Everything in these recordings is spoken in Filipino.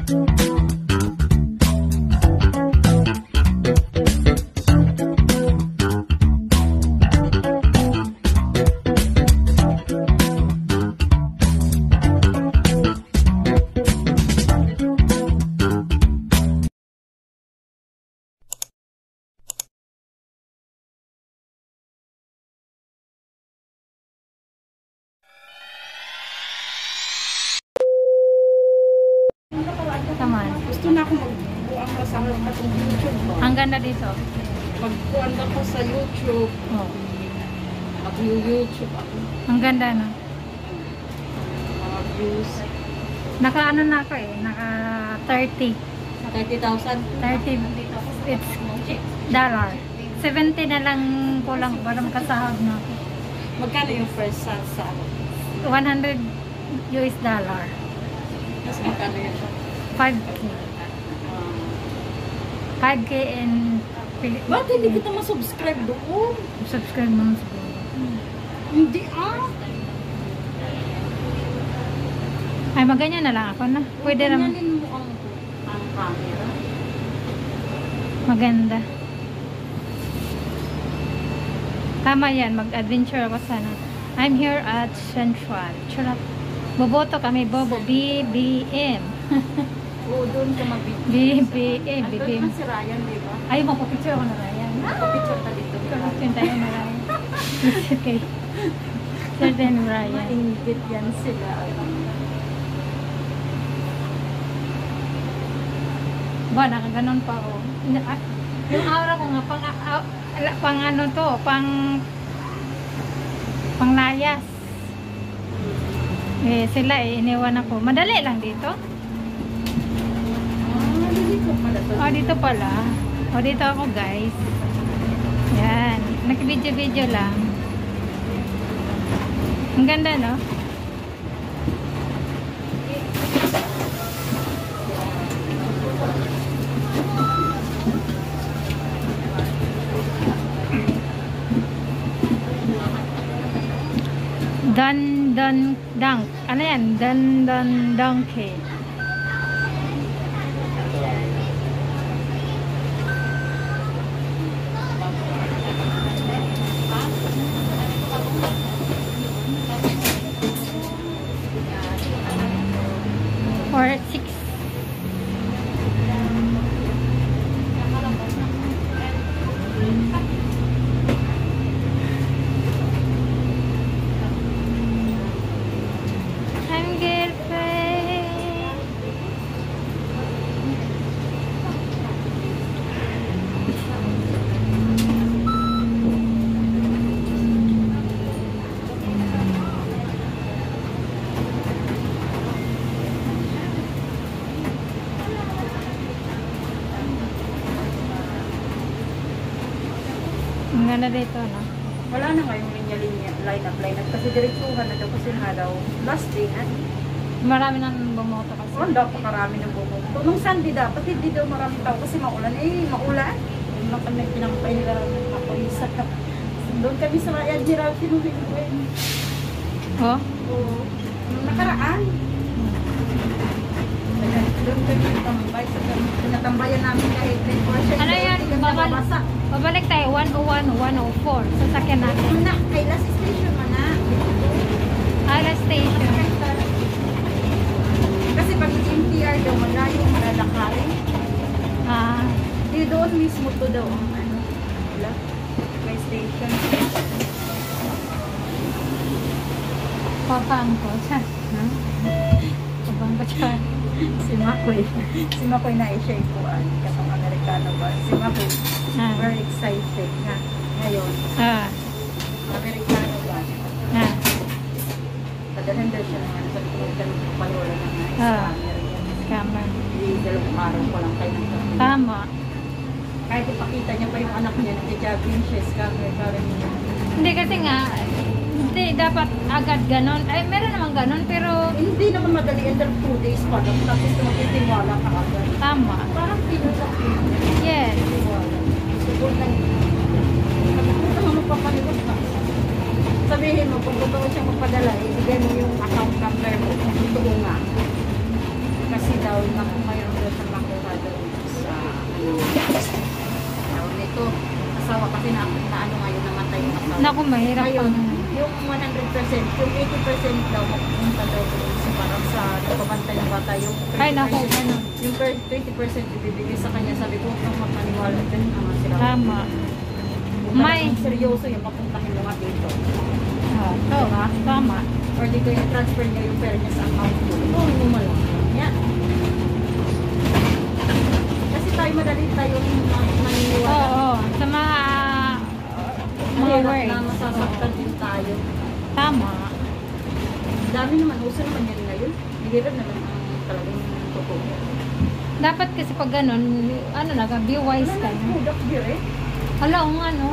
Taman. Gusto na ako magbuang kasama sa YouTube. Ang ganda dito. Magbuang ako sa YouTube. Oh. Mag-YouTube ako. Ang ganda, no? Mga views. Naka ano na ako eh. Naka 30. 30,000. 30. It's dollar. 70 na lang kulang para makasahod na ako. Magkano yung first sa 100 US dollar. Mas magkano yun? 5K. 5K in Bakit hindi kita masubscribe doon? subscribe mo siguro. Hindi Ay, maganyan na lang ako na. Pwede naman. Ganyanin mo ang camera. Maganda. Tama yan. Mag-adventure ako sana. I'm here at Central. Charot. Boboto kami, Bobo. BBM. Oo, doon ka mag-video. BBM. BBM. Andun si Ryan, di ba? Ay, mapapicture ako na Ryan. Picture ka dito. Picture tayo na Ryan. Okay. Certain Ryan. Maingit yan sila. Ba, nakaganon pa ako. Yung aura ko nga, pang ano to, pang layas. Eh, sila eh, iniwan ako. Madali lang dito. Dito pala to. Oh, dito pala. Oh, dito ako guys. Yan. Nag-video-video lang. Ang ganda, no? Dunk. Ano yan? Donkey. Or 6. I'm girlfriend. Ang ganda dito, no? Wala na ngayong linya-linya, line-up. Kasi diretsuhan na daw kasi nga daw last day na. Marami nang bumoto kasi. Oh, dapat marami na bumoto. Nung Sunday dapat hindi daw marami tao kasi maulan. Maulan. Yung mga kami pinampahiram ako isa. Doon kami sa Ryan Giraffe pinuhin. Oh? Oo. Nung nakaraan. Doon kami tambay. Pinatambayan namin kahit 10%. Ano yan? Babalik tayo 101, 104. Sasakyan natin. Una, kay last station man na. Last station. Kasi pag MTR daw, malayo malalakarin. Di doon mismo to daw ang ano. Wala. May station. Papaan ko. Papaan ko siya. Si Makoy na i-share ko katong Amerikano ba. Si Makoy, very excited nga ngayon. Amerikano ba? Padalhan daw siya naman sa pinagdan ng palola ng scammer. Scammer. Dalawang araw ko lang kayo ng Tama. kahit ipakita niya pa yung anak niya na nag-jogging siya, scammer pa rin niya. Hindi kasi nga, hindi dapat agad ganon. Ay, meron naman ganon, pero Hindi naman madali until 2 days pa lang. Tapos magtitiwala ka agad. tama. Parang pinulaki. Yes. Siguro na ito mo magpapaliwas ka. Sabihin mo, kung totoo siyang magpadala, ibigay mo yung account number mo. Ito nga. Kasi daw, naku ngayon, Naku, mahirap Ngayon, pang... yung 100%, yung 80% daw mapupunta daw sa parang sa nagbabantay ng bata. Yung 20%, Ay, naku, ano. yung 20% ibibigay sa kanya. Sabi ko, huwag kang magmaniwala dyan. Sila. Tama. Kung May- talagang seryoso yung papuntahin mo nga dito. Ito, tama. Or dito yung transfer niya yung pera niya sa account mo. Oo, mo lang. Yan. Kasi tayo madali tayong maniniwala. Oo, sa mga Mahirap words. na masasaktan din tayo. Tama. Dami naman, uso naman yan ngayon. Mahirap naman ang talagang totoo. Dapat kasi pag ganun, ano na, be wise ka. Wala na, product beer eh. Hala, kung ano.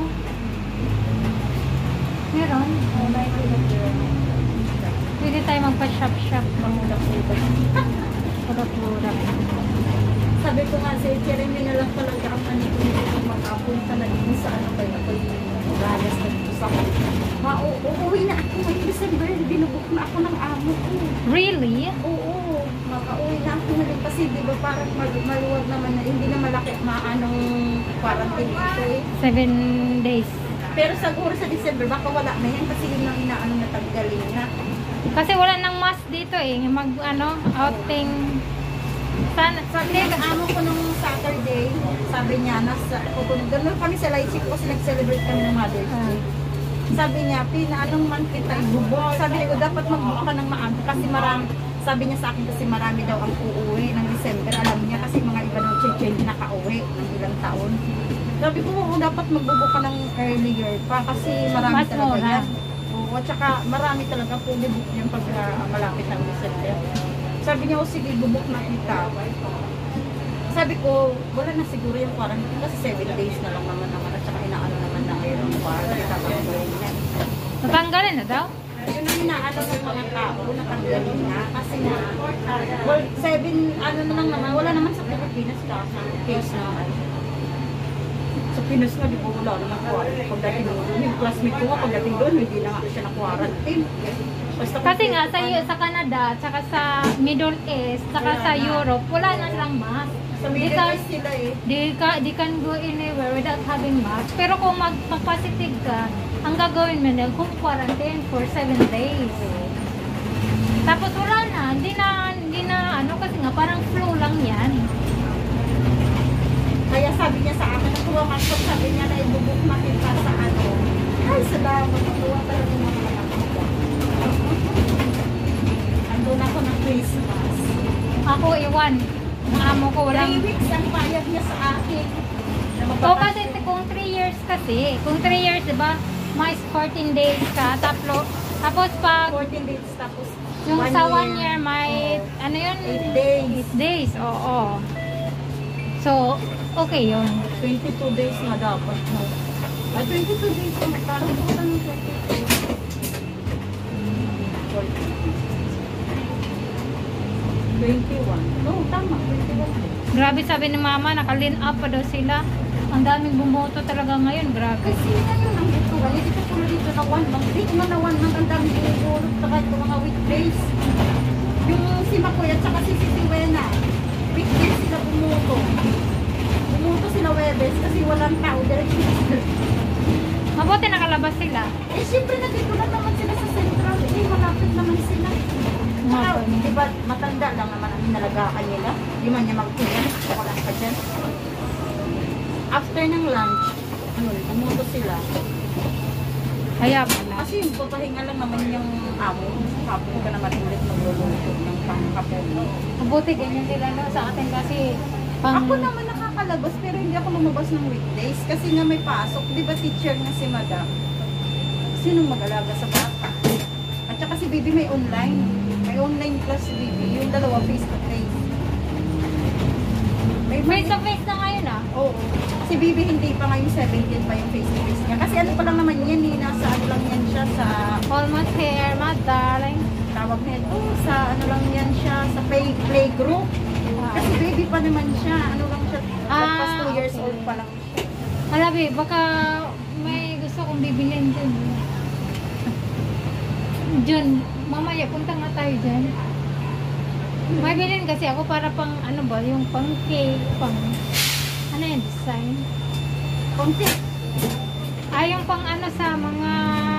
Meron. Wala yung product beer. Pwede tayo magpa-shop-shop. Product beer. Product-product. Sabi ko nga, si Jeremy na lang talaga ang anito nito makapunta na dito sa ano kayo. Ako'y gayas na dito sa uuwi na ako ngayong December. Binubuk na ako ng amo ko. Really? Oo, makauwi na ako ngayon kasi di ba parang maluwag naman na hindi na malaki maanong quarantine dito eh. 7 days. Pero siguro sa December baka wala na yan kasi yun lang inaano na tanggalin na. Kasi wala nang mask dito eh. Mag, ano, outing. Sana, Sabi ng amo ko nung Saturday, sabi niya, ganun kami sa Lightship kasi nag-celebrate kami ng Mother's Day. Sabi niya, anong month kita ibubok? Sabi ko, dapat magbuka ka ng maaga kasi marami, sabi niya sa akin kasi marami daw ang uuwi ng December. Alam niya kasi mga iba daw change nakauwi ng ilang taon. Sabi ko, dapat magbubuka ng earlier pa kasi marami Mas talaga mura. yan. Oo, at saka marami talaga po bubuk yan pag malapit ng December. Sabi niya, sige, bubuk na kita. Sabi ko, wala na siguro yung quarantine kasi 7 days na lang naman at saka inaano naman na ngayon ang quarantine. Tatanggalin yan. natanggalin na daw? Yun ang inaano ng mga tao, natanggalin na. Kasi na, well, 7, ano na lang naman, wala naman sa Pilipinas case naman. Sa Pinas nga, di ba wala naman quarantine. Pagdating doon, yung classmate ko nga, pagdating doon, hindi na nga siya na quarantine. Basta Kasi nga sa Canada, tsaka sa Middle East, tsaka Wala sa na. Europe, wala na silang mask. sa Middle East sila eh. They can go anywhere without having mask. Pero kung mag-positive ka, ang gagawin mo na kung quarantine for 7 days. Tapos wala na, hindi na ano kasi nga parang flu lang yan. Kaya sabi niya sa akin, nakuha nga siya, sabi niya na ibubuk na kita sa ano. Ay, salamat, nakuha talaga yung mga anak ko. Andun ako ng Christmas. Ako iwan. Ang amo ko 3 walang... weeks ang payag niya sa akin. O kasi kung 3 years kasi, kung 3 years diba, mais 14 days ka, tapos pag 14 days tapos yung sa 1 year may, ano yun? 8 days. 8 days, oo. So, okay yun. 22 days na dapat mo. Ay, 22 days na parang po ng 21. No, tama, 21. Grabe sabi ni mama, naka-lean up pa daw sila. Ang daming bumoto talaga ngayon, grabe. Kasi ngayon ang bituan, hindi ka pula dito na 1 month. Dito na 1 month, ang dami binubulot na kahit mga weekdays. Yung si Makoy at saka si Wena, weekdays sila bumuto. Bumuto sila Webes kasi walang tao, diretso na sila. Mabuti nakalabas sila. Eh, syempre nandito na naman sila sa Central. Eh, malapit naman sila. Saka, diba, matanda lang naman ang hinalagaan nila. Di man niya mag-iyan. Wala ka dyan. After ng lunch, yun, bumuto sila. Kaya pala. Kasi yung papahinga lang naman yung amo. Hapon ka naman ulit magluluto ng panghapon. Mabuti ganyan sila no, sa atin kasi pang... Ako naman nakakalabas pero hindi ako lumabas ng weekdays kasi nga may pasok. Di ba teacher na si Madam? Sinong mag-alaga sa bata? At saka si Bibi may online. May online class si Bibi. Yung dalawa face to face. Face to face na ngayon ah. Oo. Si Bibi hindi pa ngayon 17 pa yung face to face niya. Kasi ano pa lang naman yan eh. Nasa ano lang yan siya sa... Almost here, my darling. Tawag na ito. Sa ano lang yan siya. Sa playgroup. Kasi baby pa naman siya. Ano lang siya. Past 2 years okay. old pa lang siya. Alabi, baka may gusto kong bibilin dun. Dun, mamaya punta nga tayo dyan. May bilhin kasi ako para pang ano ba, yung pang cake, pang ano yung design. Konti. Yung pang ano sa mga...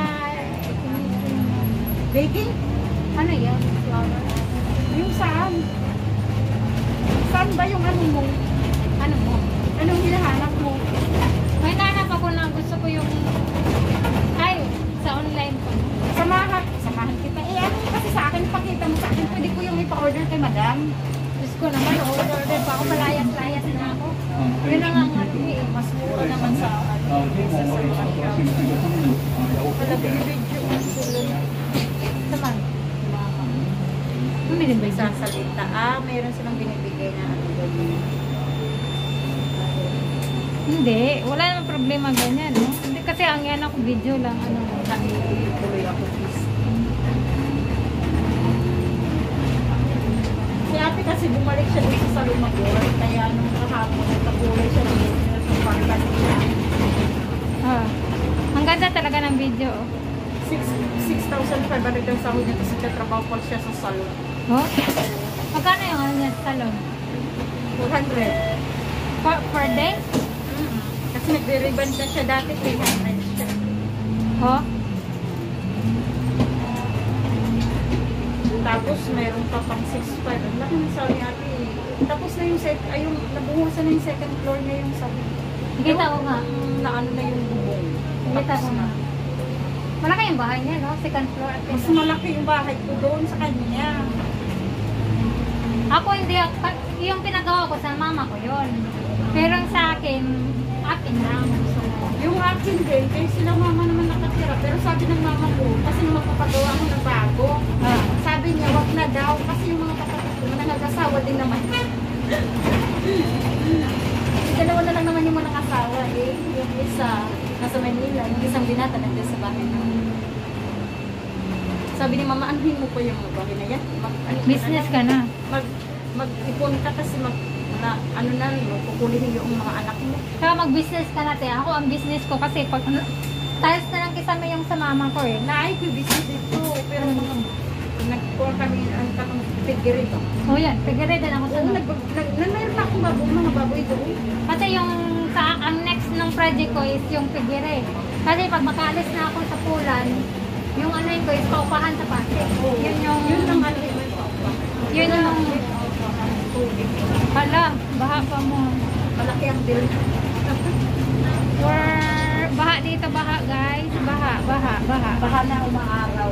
Baking? Ano yan? Flower. Yung saan? Saan ba yung ano mo? Ano mo? Anong hinahanap mo? May nanap ako na gusto ko yung... Ay, sa online ko. Samahan kita. Ano kasi sa akin, pakita mo sa akin. Pwede ko yung ipa-order kay madam. Diyos ko naman, order pa ako. Malayas-layas na ako. Yun lang ang ano eh. Mas mura naman sa Wala binibidyo. Saman. Bumili ba isa? Sasalita. Meron silang binibigay na ano doon. Hindi. Wala namang problema ganyan, no? Hindi kasi ang yan ako video lang. Ano. Tuloy ako please. Si ate kasi bumalik siya dito sa Lumagor. Kaya nung kahapon, nagkakulay siya dito sa parkan niya. Ang ganda talaga ng video. 6,500 ang sahod niya kasi katrabaho pa siya sa salon. Oh? Magkano yung ano niya sa salon? 400. Per day? Kasi nagre-ribbon ka siya dati, 300 siya. Oh? Tapos meron pa pang 6,500. Ang laki ng sabi ate. Tapos na yung nabuhusan na yung second floor niya yung sabi. Kita ko nga. Na ano na yung bubong. Kita Tapos ko na. nga. Malaki yung bahay niya, no? Second floor at Mas malaki yung bahay ko doon sa kanya. ako hindi, yung pinagawa ko sa mama ko yon. Pero ang sa akin lang. So, Yung akin din, kaya sila mama naman nakatira. Pero sabi ng mama ko, kasi nung magpapagawa ko ng bago, sabi niya, wag na daw. Kasi yung mga kapatid ko, nag-asawa din naman. Dalawa na lang naman yung mga asawa eh. Yung isa, nasa Manila. Yung isang binata, nandiyan sa bahay namin. Sabi ni mama, anuhin mo po yung mga bahay na yan. business ka na. Mag-ipon ka kasi kukunin yung mga anak mo. Kaya mag-business ka natin. Ako ang business ko kasi pag tiles na lang kisama yung sa mama ko eh. Naay ko business dito. Pero nag-pour kami ang takong figure ito. Oh yan, pagkari din ako sa Oo, mayroon na akong mga baboy doon. Kasi yung ang next ng project ko is yung figure. Kasi pag makaalis na ako sa Pulan, yung ano yun ko is paupahan sa pate. Yun yung... Yun ang ano Yun yung... Hala, baha pa mo. malaki ang bill. Baha dito, baha guys. Baha. Baha na umaaraw.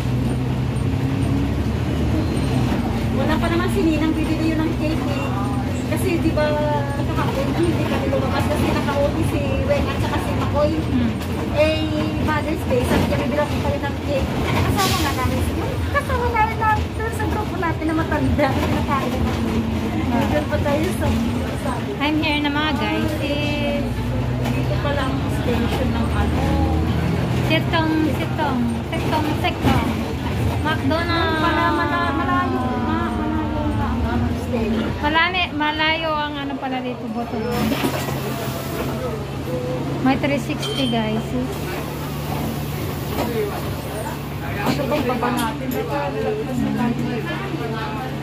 Wala pa naman si Ninang bibili yun ng cake eh. Kasi di ba kahapon hindi kami lumabas kasi naka-OT si Weng at saka si Makoy. Mother's Day, sabi niya bibilang ko kayo ng cake. Kasama nga namin. Kasama namin doon sa grupo natin na matanda. Nakain na kami. Doon pa tayo sa sabi. I'm here na mga guys. Dito pa lang station ng ano. Sitong. McDonald's. Malayo na ang station. Malayo ang ano pala dito, botol. May 360 guys. Ano bang baba natin?